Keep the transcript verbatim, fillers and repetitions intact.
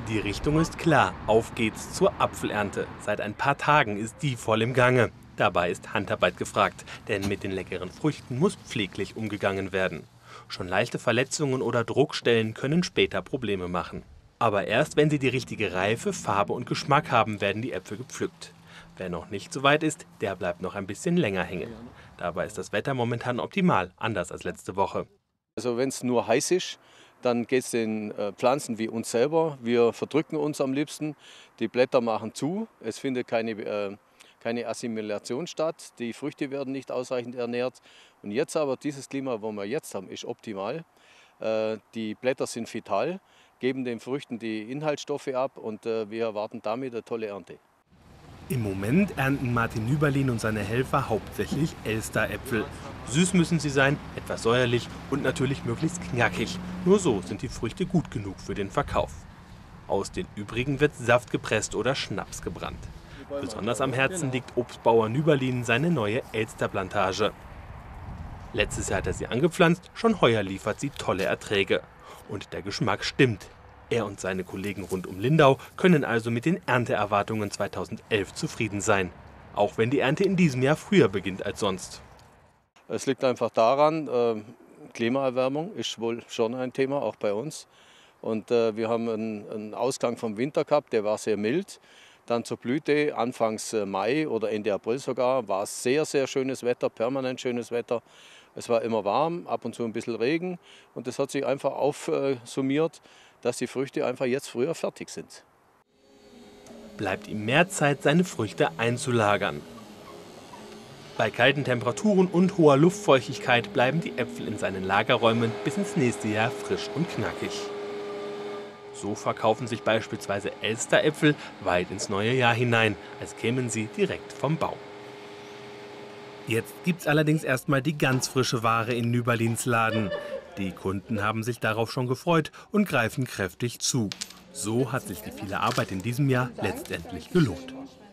Die Richtung ist klar, auf geht's zur Apfelernte. Seit ein paar Tagen ist die voll im Gange. Dabei ist Handarbeit gefragt, denn mit den leckeren Früchten muss pfleglich umgegangen werden. Schon leichte Verletzungen oder Druckstellen können später Probleme machen. Aber erst wenn sie die richtige Reife, Farbe und Geschmack haben, werden die Äpfel gepflückt. Wer noch nicht so weit ist, der bleibt noch ein bisschen länger hängen. Dabei ist das Wetter momentan optimal, anders als letzte Woche. Also wenn es nur heiß ist, dann geht es den äh, Pflanzen wie uns selber. Wir verdrücken uns am liebsten, die Blätter machen zu, es findet keine, äh, keine Assimilation statt, die Früchte werden nicht ausreichend ernährt. Und jetzt aber, dieses Klima, wo wir jetzt haben, ist optimal. Äh, die Blätter sind vital, geben den Früchten die Inhaltsstoffe ab und äh, wir erwarten damit eine tolle Ernte. Im Moment ernten Martin Nüberlin und seine Helfer hauptsächlich Elsteräpfel. Süß müssen sie sein, etwas säuerlich und natürlich möglichst knackig. Nur so sind die Früchte gut genug für den Verkauf. Aus den übrigen wird Saft gepresst oder Schnaps gebrannt. Besonders am Herzen liegt Obstbauer Nüberlin seine neue Elsterplantage. Letztes Jahr hat er sie angepflanzt, schon heuer liefert sie tolle Erträge. Und der Geschmack stimmt. Er und seine Kollegen rund um Lindau können also mit den Ernteerwartungen zweitausendelf zufrieden sein. Auch wenn die Ernte in diesem Jahr früher beginnt als sonst. Es liegt einfach daran, äh, Klimaerwärmung ist wohl schon ein Thema, auch bei uns. Und äh, wir haben einen, einen Ausgang vom Winter gehabt, der war sehr mild. Dann zur Blüte, anfangs Mai oder Ende April sogar, war es sehr, sehr schönes Wetter, permanent schönes Wetter. Es war immer warm, ab und zu ein bisschen Regen. Und das hat sich einfach aufsummiert, dass die Früchte einfach jetzt früher fertig sind. Bleibt ihm mehr Zeit, seine Früchte einzulagern. Bei kalten Temperaturen und hoher Luftfeuchtigkeit bleiben die Äpfel in seinen Lagerräumen bis ins nächste Jahr frisch und knackig. So verkaufen sich beispielsweise Elsteräpfel weit ins neue Jahr hinein, als kämen sie direkt vom Baum. Jetzt gibt's allerdings erstmal die ganz frische Ware in Nüberlins Laden. Die Kunden haben sich darauf schon gefreut und greifen kräftig zu. So hat sich die viele Arbeit in diesem Jahr letztendlich gelohnt.